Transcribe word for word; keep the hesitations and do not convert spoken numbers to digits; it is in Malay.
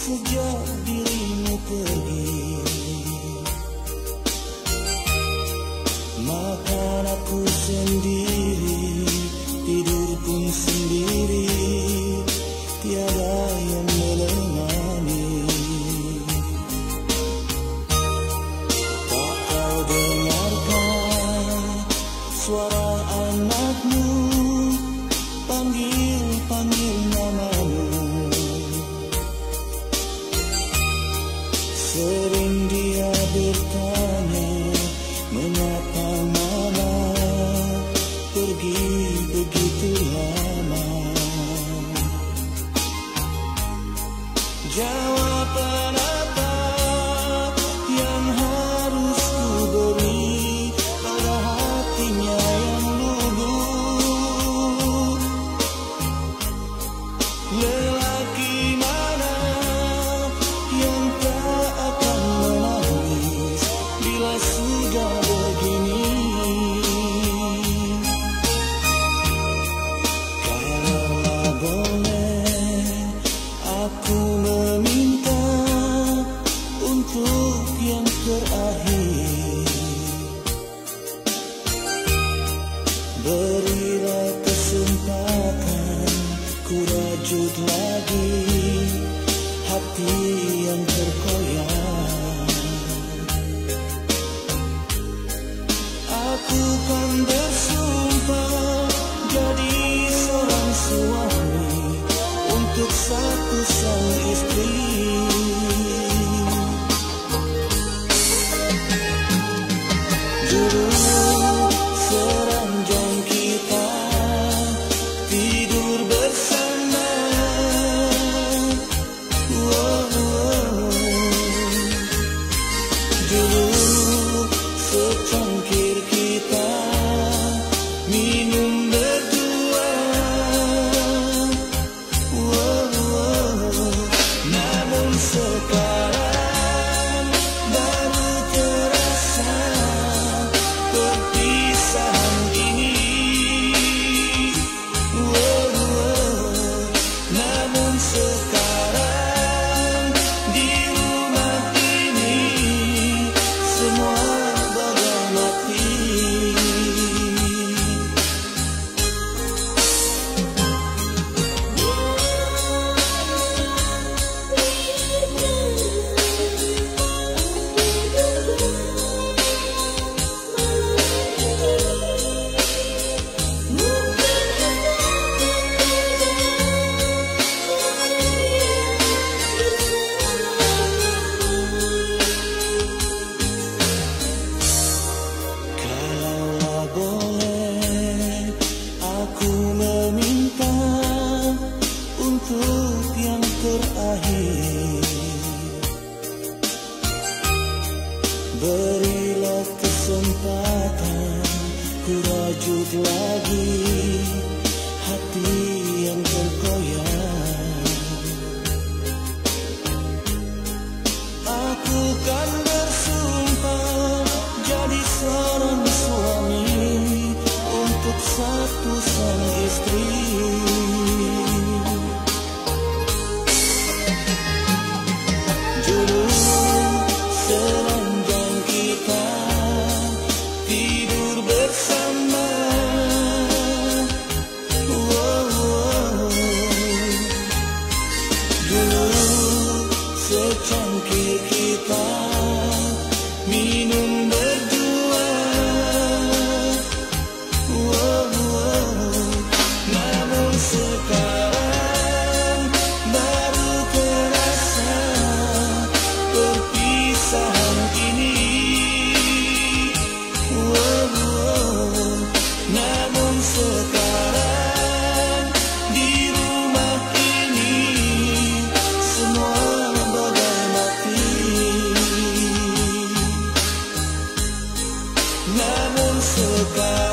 sejak dirimu pergi. Makan aku sendiri, tidur pun sendiri, tiada yang menemani. Tak kau dengarkan suara anakmu panggil-panggil namamu. Sering dia bertanya, mengapa mama pergi begitu lama? Jawaban apa yang harus ku beri pada hatinya yang lugu? Lelaki mana yang tak akan menangis bila sudah begini? Kalaulah boleh aku meminta untuk yang terakhir, berilah kesempatan ku rajut lagi hati yang terkoyak. Aku kan bersumpah jadi seorang suami untuk satu sang istri. Dulu seranjang kita tidur bersama. Wow, wow. Dulu secangkir kita minum berdua. Wow, wow. Namun sekarang baru terasa perpisahan ini. Wow, wow. Namun sekarang di rumah ini semua bagai mati. Kalaulah boleh aku meminta untuk yang terakhir, berilah kesempatan ku rajut lagi hati yang terkoyak. Aku kan bersumpah jadi seorang suami untuk satu sang istri. Dulu seranjang kita tidur bersama. Wow, wow. Dulu secangkir kita minum berdua. Wow, wow. Namun sekarang baru terasa perpisahan ini. Wow, wow. Namun sekarang di rumah ini semua bagai mati. Namun sekarang